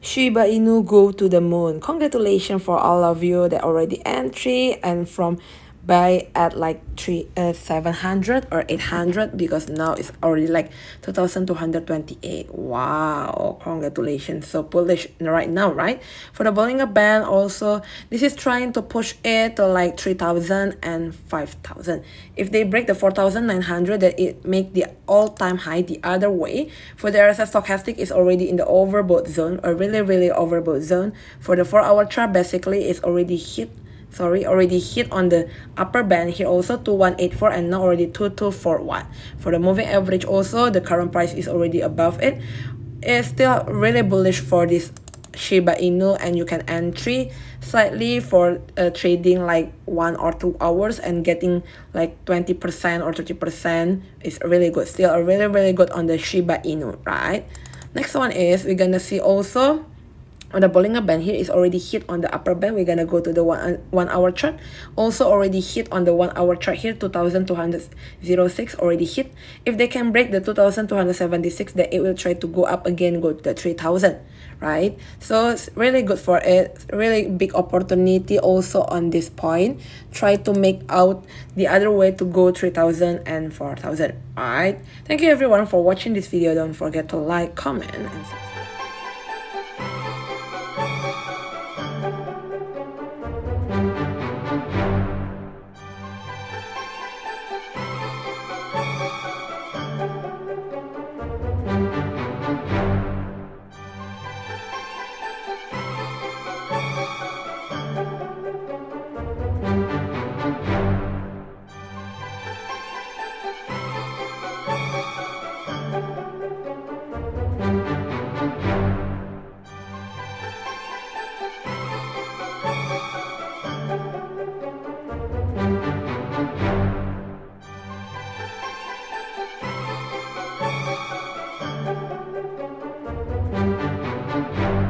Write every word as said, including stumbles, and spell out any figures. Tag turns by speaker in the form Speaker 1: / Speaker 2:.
Speaker 1: Shiba Inu go to the moon. Congratulations for all of you that already entry and from buy at like three uh, seven hundred or eight hundred, because now it's already like two thousand two hundred twenty-eight. Wow, congratulations, so bullish right now, right? For the Bollinger Band also, this is trying to push it to like three thousand and five thousand. If they break the four thousand nine hundred, that it make the all-time high the other way. For the R S I stochastic, is already in the overbought zone, a really really overbought zone. For the four hour chart, basically it's already hit sorry already hit on the upper band here also, two one eight four, and now already two two four one. For the moving average also, the current price is already above it. It's still really bullish for this Shiba Inu, and you can entry slightly for uh, trading like one or two hours and getting like twenty percent or thirty percent is really good. Still a really really good on the Shiba Inu, right? Next one is we're gonna see also on the Bollinger Band. Here is already hit on the upper band. We're gonna go to the one one hour chart, also already hit on the one hour chart here, two thousand two hundred six already hit. If they can break the two thousand two hundred seventy-six, then it will try to go up again, go to the three thousand, right? So it's really good for it, really big opportunity also on this point. Try to make out the other way to go three thousand and four thousand. All right, thank you everyone for watching this video. Don't forget to like, comment, and subscribe. Thank you.